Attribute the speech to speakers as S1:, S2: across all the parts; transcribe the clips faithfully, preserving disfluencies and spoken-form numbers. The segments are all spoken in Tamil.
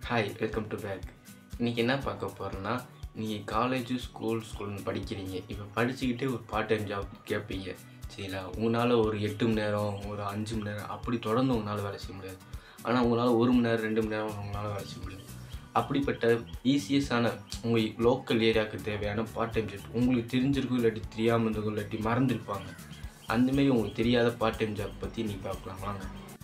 S1: Hi welcome to back. இன்றைக்கி என்ன பார்க்க போகிறோன்னா, நீங்கள் காலேஜு ஸ்கூல் ஸ்கூல்னு படிக்கிறீங்க. இப்போ படிச்சுக்கிட்டே ஒரு பார்ட் டைம் ஜாப் கேட்பீங்க சரிங்களா. உங்களால் ஒரு எட்டு மணி நேரம் ஒரு அஞ்சு மணி நேரம் அப்படி தொடர்ந்து உங்களால் வேலை செய்ய முடியாது. ஆனால் உங்களால் ஒரு மணி நேரம் ரெண்டு மணி நேரம் உங்களால் வேலை செய்ய முடியும். அப்படிப்பட்ட ஈஸியஸ்டான உங்கள் லோக்கல் ஏரியாவுக்கு தேவையான பார்ட் டைம் ஜாப் உங்களுக்கு தெரிஞ்சிருக்கும், இல்லாட்டி தெரியாமல் இருந்திருக்கும், இல்லாட்டி மறந்துருப்பாங்க. அந்தமாரி உங்களுக்கு தெரியாத பார்ட் டைம் ஜாப் பற்றி நீங்கள் பார்க்கலாம் வாங்க.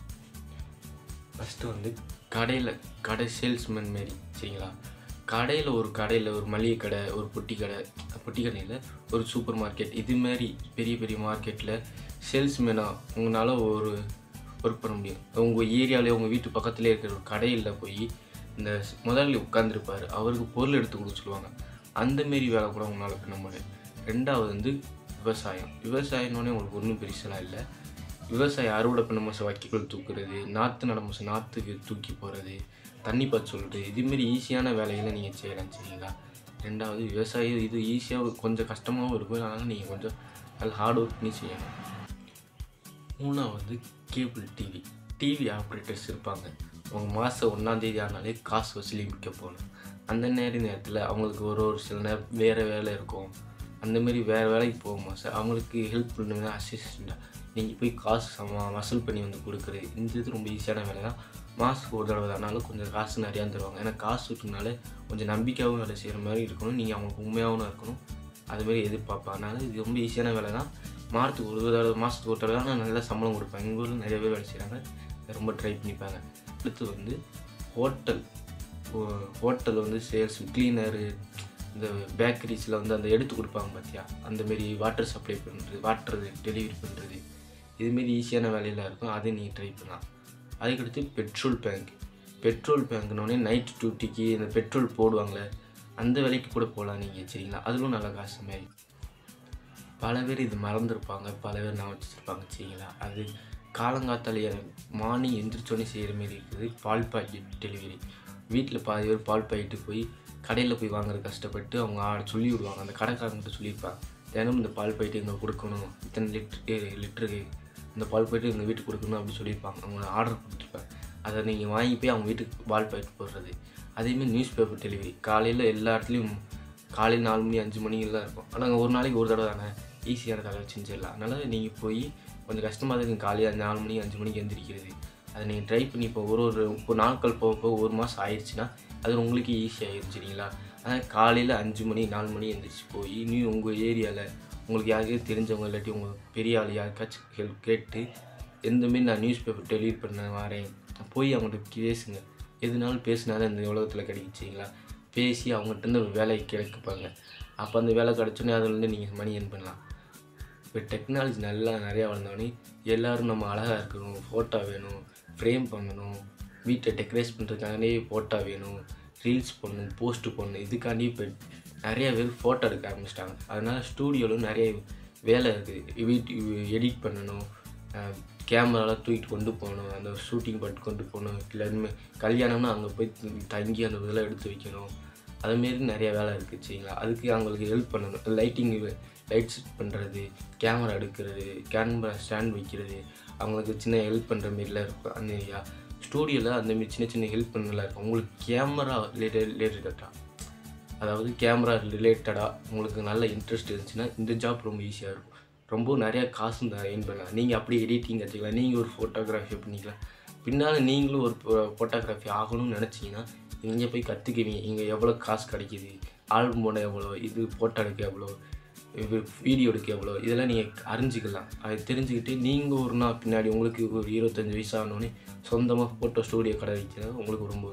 S1: ஃபஸ்ட்டு வந்து கடையில் கடை சேல்ஸ்மேன் மாரி சரிங்களா. கடையில் ஒரு கடையில் ஒரு மளிகை கடை, ஒரு பொட்டி கடை, பொட்டி கடையில் ஒரு சூப்பர் மார்க்கெட், இதுமாரி பெரிய பெரிய மார்க்கெட்டில் சேல்ஸ்மேனாக உங்களால் ஒரு ஒர்க் பண்ண முடியும். உங்கள் ஏரியாவிலே உங்கள் வீட்டு பக்கத்துலேயே இருக்கிற ஒரு கடையில் போய் இந்த முதலாளி உட்காந்துருப்பார், அவருக்கு பொருள் எடுத்து கொடுக்க சொல்லுவாங்க. அந்தமாரி வேலை கூட உங்களால் பண்ண முடியும். ரெண்டாவது வந்து விவசாயம். விவசாயம்னோடனே உங்களுக்கு ஒன்றும் பெருசெல்லாம் இல்லை. விவசாயம் அறுவடை பண்ண மாதம் வைக்கோல் தூக்குறது, நாற்று நட மாதம் நாற்றுக்கு தூக்கி போகிறது, தண்ணி பாய்ச்ச சொல்கிறது, இதுமாரி ஈஸியான வேலைகளை நீங்கள் செய்யலாம் சரிங்களா. ரெண்டாவது விவசாயம் இது ஈஸியாக கொஞ்சம் கஷ்டமாகவும் இருக்கும், அதனால் நீங்கள் கொஞ்சம் நல்லா ஹார்ட் ஒர்க் பண்ணி செய்யணும். மூணாவது கேபிள் டிவி டிவி ஆப்ரேட்டர்ஸ் இருப்பாங்க. அவங்க மாதம் ஒன்றாந்தேதி ஆனாலே காசு வசூலிக்க போகணும். அந்த நேர நேரத்தில் அவங்களுக்கு ஒரு ஒரு சில நேரம் வேறு வேலை இருக்கும். அந்தமாரி வேறு வேலைக்கு போகும்போது சார் அவங்களுக்கு ஹெல்ப் பண்ணுங்க அசிஸ்டண்ட்டாக நீங்கள் போய் காசு சம வசூல் பண்ணி வந்து கொடுக்குறது. இந்த இது ரொம்ப ஈஸியான வேலை தான். மாதத்துக்கு ஒரு தடவை தானாலும் கொஞ்சம் காசு நிறையா தருவாங்க. ஏன்னா காசு விட்டுனால கொஞ்சம் நம்பிக்கையாகவும் வேலை செய்கிற மாதிரி இருக்கணும், நீங்கள் அவங்களுக்கு உண்மையாகவும் இருக்கணும், அதுமாரி எதிர்பார்ப்பாங்க. அதனால் இது ரொம்ப ஈஸியான வேலை தான். மாதத்துக்கு ஒரு தடவை மாதத்துக்கு ஒரு தடவை தான் நல்லா சம்பளம் கொடுப்பாங்க. எங்கள் ஊரில் நிறைய பேர் வேலை செய்கிறாங்க, ரொம்ப ட்ரை பண்ணிப்பாங்க. அடுத்து வந்து ஹோட்டல் ஹோட்டல் வந்து சேல்ஸ் கிளீனரு, இந்த பேக்கரிஸில் வந்து அந்த எடுத்து கொடுப்பாங்க பார்த்தியா, அந்தமாரி வாட்டர் சப்ளை பண்ணுறது, வாட்டர் டெலிவரி பண்ணுறது, இதுமாரி ஈஸியான வேலையெல்லாம் இருக்கும், அதை நீங்கள் ட்ரை பண்ணலாம். அதுக்கடுத்து பெட்ரோல் பேங்க். பெட்ரோல் பேங்க்னோடனே நைட் டியூட்டிக்கு இந்த பெட்ரோல் போடுவாங்களே அந்த வேலைக்கு கூட போகலாம் நீங்கள் சரிங்களா. அதிலும் நல்ல காசு மாதிரி. பல பேர் இது மறந்துருப்பாங்க, பல பேர் நான் வச்சுருப்பாங்க சரிங்களா. அது காலங்காத்தாலேயே மார்னிங் எந்திரிச்சோடனே செய்கிற மாரி இருக்குது. பால் பாக்கெட் டெலிவரி. வீட்டில் பாதி பேர் பால் பாக்கெட்டு போய் கடையில் போய் வாங்குறது கஷ்டப்பட்டு அவங்க சொல்லி விடுவாங்க, அந்த கடைக்காரங்கிட்ட சொல்லியிருப்பாங்க, தினமும் இந்த பால் பாக்கெட்டு எங்களுக்கு கொடுக்கணும், இத்தனை லிட்ரு லிட்டருக்கு இந்த பால் பாக்கெட்டு எங்கள் வீட்டுக்கு கொடுக்கணும் அப்படின்னு சொல்லியிருப்பாங்க. அவங்க ஆர்டர் கொடுத்துருப்பாங்க. அதை நீங்கள் வாங்கி போய் அவங்க வீட்டுக்கு பால் பாக்கெட் போடுறது. அதேமாதிரி நியூஸ் பேப்பர் டெலிவரி. காலையில் எல்லா இடத்துலையும் காலையில் நாலு மணி அஞ்சு மணிக்கு தான் இருக்கும். ஆனால் ஒரு நாளைக்கு ஒரு தடவை தானே ஈஸியான தடவை செஞ்சிடலாம். அதனால் நீங்கள் போய் கொஞ்சம் கஷ்டமாக தான் இருக்குது காலையில் நாலு மணி அஞ்சு மணிக்கு எழுந்திரிக்கிறது. அதை நீங்கள் ட்ரை பண்ணி இப்போ ஒரு ஒரு இப்போ நாட்கள் போக போக ஒரு மாதம் ஆயிடுச்சுன்னா அது உங்களுக்கு ஈஸியாகிடும் சரிங்களா. ஆனால் காலையில் அஞ்சு மணி நாலு மணி எழுந்திரிச்சு போய் நீ உங்கள் ஏரியாவில் உங்களுக்கு யாருக்கும் தெரிஞ்சவங்க இல்லாட்டி உங்கள் பெரிய ஆள் யாருக்காச்சும் ஹெல்ப் கேட்டு எந்தமாரி நான் நியூஸ் பேப்பர் டெலிவரி பண்ண வரேன் போய் அவங்கள்ட்ட பேசுங்க. எதுனாலும் பேசினாதான் இந்த உலகத்தில் கிடைச்சிங்களா. பேசி அவங்ககிட்ட வேலை கிடைப்பாங்க. அப்போ அந்த வேலை கிடச்சோன்னே அதுலேருந்து நீங்கள் மணி ஏர்ன் பண்ணலாம். இப்போ டெக்னாலஜி நல்லா நிறையா வளர்ந்தோடனே எல்லோரும் நம்ம அழகாக இருக்கணும், ஃபோட்டோ வேணும், ஃப்ரேம் பண்ணணும், வீட்டை டெக்கரேட் பண்ணுறதுக்காகவே ஃபோட்டோ வேணும், ரீல்ஸ் பண்ணணும், போஸ்ட்டு பண்ணணும், இதுக்காண்டி இப்போ நிறைய பேர் ஃபோட்டோ எடுக்க ஆரம்பிச்சிட்டாங்க. அதனால் ஸ்டூடியோவில் நிறைய வேலை இருக்குது. வீட் எடிட் பண்ணணும், கேமராலாம் தூக்கிட்டு கொண்டு போகணும், அந்த ஷூட்டிங் பண்ணிட்டு கொண்டு போகணும், இல்லை கல்யாணம்னா அங்கே போய் தங்கி அந்த இதெல்லாம் எடுத்து வைக்கணும், அதுமாரி நிறையா வேலை இருக்குது சரிங்களா. அதுக்கு அவங்களுக்கு ஹெல்ப் பண்ணணும். லைட்டிங் லைட் செட் பண்ணுறது, கேமரா எடுக்கிறது, கேமரா ஸ்டாண்ட் வைக்கிறது, அவங்களுக்கு சின்ன ஹெல்ப் பண்ணுற மாரிலாம் இருக்கும். அந்த ஏரியா ஸ்டூடியோவில் அந்தமாரி சின்ன சின்ன ஹெல்ப் பண்ணலாம் இருக்கும். உங்களுக்கு கேமரா ரிலேட்டட் ரிலேட்டடாக அதாவது கேமரா ரிலேட்டடாக உங்களுக்கு நல்ல இன்ட்ரெஸ்ட் இருந்துச்சுன்னா இந்த ஜாப் ரொம்ப ஈஸியாக இருக்கும். ரொம்ப நிறையா காசும் எர்ன் பண்ணலாம். நீங்கள் அப்படியே எடிட்டிங் கற்றுக்கலாம், நீங்கள் ஒரு ஃபோட்டோகிராஃபி பண்ணிக்கலாம். பின்னால் நீங்களும் ஒரு ஃபோட்டோகிராஃபி ஆகணும்னு நினச்சிங்கன்னா இங்கே போய் கற்றுக்குவீங்க. இங்கே எவ்வளோ காசு கிடைக்கிது, ஆல்பம் போட எவ்வளோ, இது ஃபோட்டோ எடுக்க எவ்வளோ, வீடியோ எடுக்க எவ்வளோ, இதெல்லாம் நீங்கள் அறிஞ்சிக்கலாம். அதை தெரிஞ்சுக்கிட்டு நீங்கள் ஒரு நாள் பின்னாடி உங்களுக்கு ஒரு இருபத்தஞ்சி வயசு ஆனோடனே சொந்தமாக ஃபோட்டோ ஸ்டூடியோ கடை வைக்கிறது உங்களுக்கு ரொம்ப.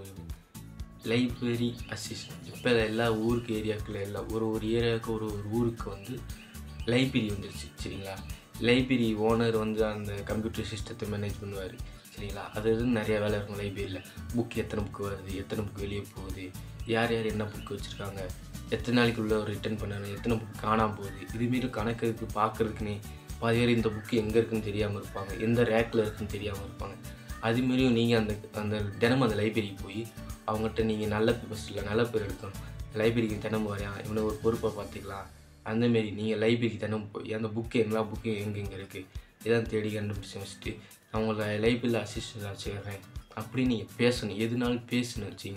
S1: Library assistant. இப்போ எல்லா ஊருக்கு ஏரியாவுக்குள்ள எல்லா ஒரு ஒரு ஏரியாவுக்கு ஒரு ஒரு ஊருக்கு வந்து லைப்ரரி வந்துருச்சு சரிங்களா. லைப்ரரி ஓனர் வந்து அந்த கம்ப்யூட்டர் சிஸ்டத்தை மேனேஜ் பண்ணுவார் சரிங்களா. அது இது நிறையா வேலை இருக்கும் லைப்ரரியில். புக் எத்தனை புக்கு வருது, எத்தனை புக் வெளியே போகுது, யார் யார் என்ன புக்கு வச்சுருக்காங்க, எத்தனை நாளைக்குள்ளே ரிட்டர்ன் பண்ணணும், எத்தனை புக் காணாமல் போகுது, இதுமாரி கணக்கு பார்க்குறதுக்குன்னே பாதி பேர் இந்த புக்கு எங்கே இருக்குதுன்னு தெரியாமல் இருப்பாங்க, எந்த ரேக்கில் இருக்குதுன்னு தெரியாமல் இருப்பாங்க. அதுமாரியும் நீங்கள் அந்த அந்த தினமும் அந்த லைப்ரரிக்கு போய் அவங்ககிட்ட நீங்கள் நல்ல ஃபஸ்ட் இல்லை நல்ல பேர் எடுக்கணும். லைப்ரரிக்கு தினமும் வரையான் இவனை ஒரு பொறுப்பை பார்த்துக்கலாம். அந்தமாரி நீங்கள் லைப்ரரிக்கு தினமும் போய் அந்த புக்கு எல்லா புக்கும் எங்கே எங்கே இருக்குது இதான் தேடி கண்டுபிடிச்சி வச்சுட்டு அவங்கள லைப்ரரியில் அசிஸ்டன்ட் வச்சுக்கிறேன் அப்படின்னு நீங்கள் பேசணும். எதுனாலும் பேசணும் வச்சிங்களேன்.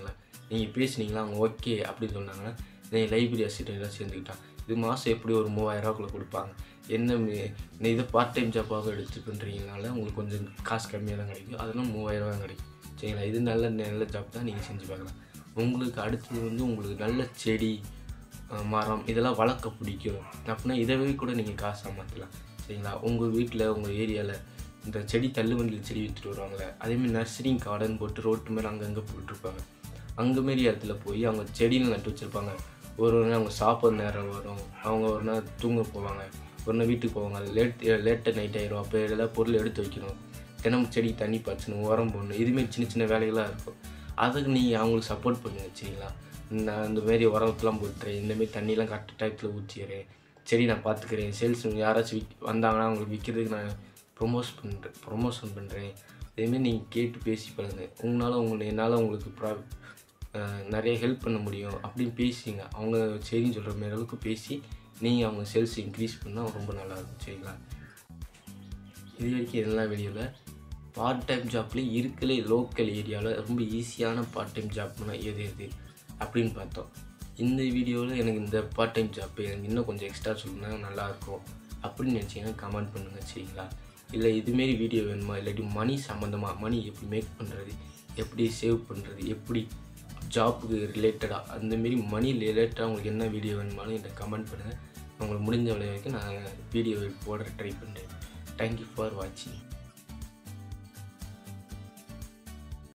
S1: நீங்கள் பேசுனீங்களா அவங்க ஓகே அப்படின்னு சொன்னாங்கன்னா நீங்கள் லைப்ரரி அசிஸ்டண்ட்டாக சேர்ந்துக்கிட்டான் இது மாதம் எப்படி ஒரு மூவாயிரரூவாக்குள்ளே கொடுப்பாங்க. என்ன நீ இதை பார்ட் டைம் ஜாப்பாக எடுத்து பண்ணுறீங்கனால உங்களுக்கு கொஞ்சம் காசு கம்மியாக தான் கிடைக்கும். அதெல்லாம் மூவாயிரரூவா கிடைக்கும் சரிங்களா. இது நல்ல நல்ல ஜாப் தான், நீங்கள் செஞ்சு பார்க்கலாம். உங்களுக்கு அடுத்தது வந்து உங்களுக்கு நல்ல செடி மரம் இதெல்லாம் வளர்க்க பிடிக்கும் அப்படின்னா இதவே கூட நீங்கள் காசு சம்பாதிக்கலாம் சரிங்களா. உங்கள் வீட்டில் உங்கள் ஏரியாவில் இந்த செடி தள்ளுவண்டியில் செடி விற்றுட்டு வருவாங்களே, அதேமாதிரி நர்சரிங் கார்டன் போட்டு ரோட்டு மேலே அங்கங்கே போட்டிருப்பாங்க. அங்கேமாரி இடத்துல போய் அவங்க செடியில் நட்டு வச்சுருப்பாங்க. ஒரு ஒரு நாள் அவங்க சாப்பிட்ற நேரம் வரும், அவங்க ஒரு நாள் தூங்க போவாங்க, ஒரு நாள் வீட்டுக்கு போவாங்க. லேட் லேட்டாக நைட் ஆகிடும், அப்போ எல்லாம் பொருள் எடுத்து வைக்கணும், தினமும் செடி தண்ணி பாய்ச்சணும், உரம் போடணும், இதுமாரி சின்ன சின்ன வேலைகளாக இருக்கும். அதுக்கு நீங்கள் அவங்களுக்கு சப்போர்ட் பண்ணுங்க சரிங்களா. நான் இந்தமாரி உரத்தெலாம் போட்டுறேன், இந்தமாரி தண்ணியெலாம் கரெக்ட் டயத்தில் ஊற்றிடுறேன், சரி நான் பார்த்துக்கிறேன், சேல்ஸ் யாராச்சும் விக் வந்தாங்கன்னா அவங்களுக்கு விற்கிறதுக்கு நான் ப்ரொமோஸ் பண்ணுறேன் ப்ரொமோஷன் பண்ணுறேன் இதேமாரி நீங்கள் கேட்டு பேசி பழங்க. உங்களால் உங்களுக்கு என்னால் உங்களுக்கு ப்ரா நிறைய ஹெல்ப் பண்ண முடியும் அப்படின்னு பேசிங்க. அவங்க சரின்னு சொல்கிற மாரி அளவுக்கு பேசி நீங்கள் அவங்க சேல்ஸ் இன்க்ரீஸ் பண்ணால் ரொம்ப நல்லாயிருக்கும் சரிங்களா. இது வரைக்கும் இதெல்லாம் வீடியோவில் பார்ட் டைம் ஜாப்லேயே இருக்கலே லோக்கல் ஏரியாவில் ரொம்ப ஈஸியான பார்ட் டைம் ஜாப்னால் எது எது அப்படின்னு பார்த்தோம். இந்த வீடியோவில் எனக்கு இந்த பார்ட் டைம் ஜாப் எனக்கு இன்னும் கொஞ்சம் எக்ஸ்ட்ரா சொன்னா நல்லாயிருக்கும் அப்படின்னு நினச்சிங்கன்னா கமெண்ட் பண்ணுங்கள் சரிங்களா. இல்லை இதுமாரி வீடியோ வேணுமா, இல்லாட்டி மணி சம்மந்தமாக மணி எப்படி மேக் பண்ணுறது, எப்படி சேவ் பண்ணுறது, எப்படி ஜாப்புக்கு ரிலேட்டடாக அந்தமாரி மணி ரிலேட்டடாக உங்களுக்கு என்ன வீடியோ வேணுமாலும் என்கிட்ட கமெண்ட் பண்ணுங்கள். உங்களுக்கு முடிஞ்ச வரைக்கும் நான் வீடியோ போட ட்ரை பண்ணுறேன். தேங்க்யூ ஃபார் வாட்சிங்.